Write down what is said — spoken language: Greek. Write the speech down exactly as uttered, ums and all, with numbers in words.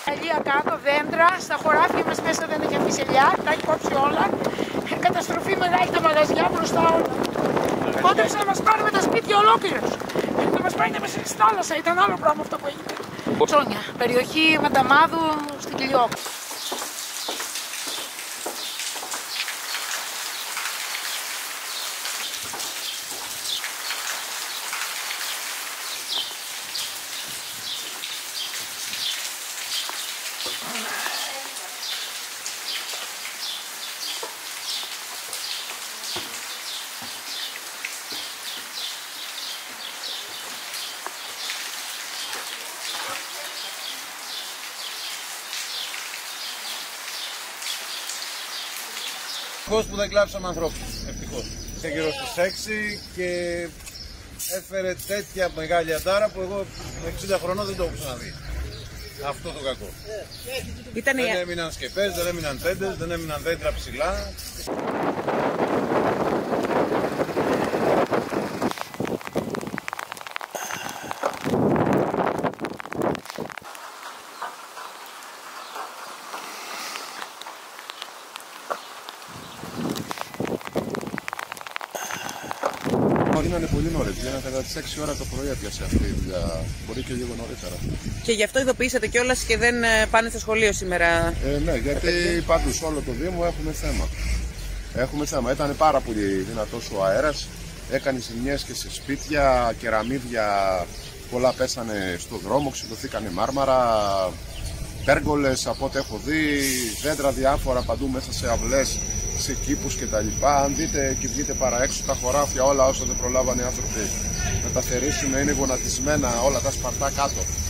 Αλία κάτω, δέντρα, στα χωράφια μας μέσα δεν έχει αφήσει ελιά, τα έχει κόψει όλα. Καταστροφή μεγάλη, τα μαγαζιά μπροστά όλα. Κόντεψε να μας πάρουμε τα σπίτια ολόκληρος. Να μας πάει να μέσα στη θάλασσα, ήταν άλλο πράγμα αυτό που έγινε. Ψώνια, περιοχή Μανταμάδου στην Κιλιό. Ευτυχώς που δεν κλάψαμε ανθρώπους, ευτυχώς. Είσαι γύρω στις έξι και έφερε τέτοια μεγάλη αντάρα που εγώ με εξήντα χρονών δεν το έχω ξαναδεί. Αυτό το κακό. Ήτανε... Δεν έμειναν σκεπές, δεν έμειναν τέντες, δεν έμειναν δέντρα ψηλά. Είναι πολύ νωρίς, για κατά τις έξι ώρα το πρωί έπιασε αυτή η δουλειά, μπορεί και λίγο νωρίτερα. Και γι' αυτό ειδοποιήσατε κιόλας και δεν πάνε στο σχολείο σήμερα? Ε, ναι, γιατί πάντως όλο το Δήμο έχουμε θέμα. Έχουμε θέμα, ήταν πάρα πολύ δυνατός ο αέρας, έκανε ζημιές και σε σπίτια, κεραμίδια, πολλά πέσανε στο δρόμο, ξυλωθήκανε μάρμαρα, πέργολες από ό,τι έχω δει, δέντρα διάφορα παντού μέσα σε αυλές, σε κήπους και τα λοιπά. Αν δείτε και βγείτε παρά έξω, τα χωράφια όλα όσα δεν προλάβανε οι άνθρωποι να τα θερήσουν είναι γονατισμένα όλα τα σπαρτά κάτω.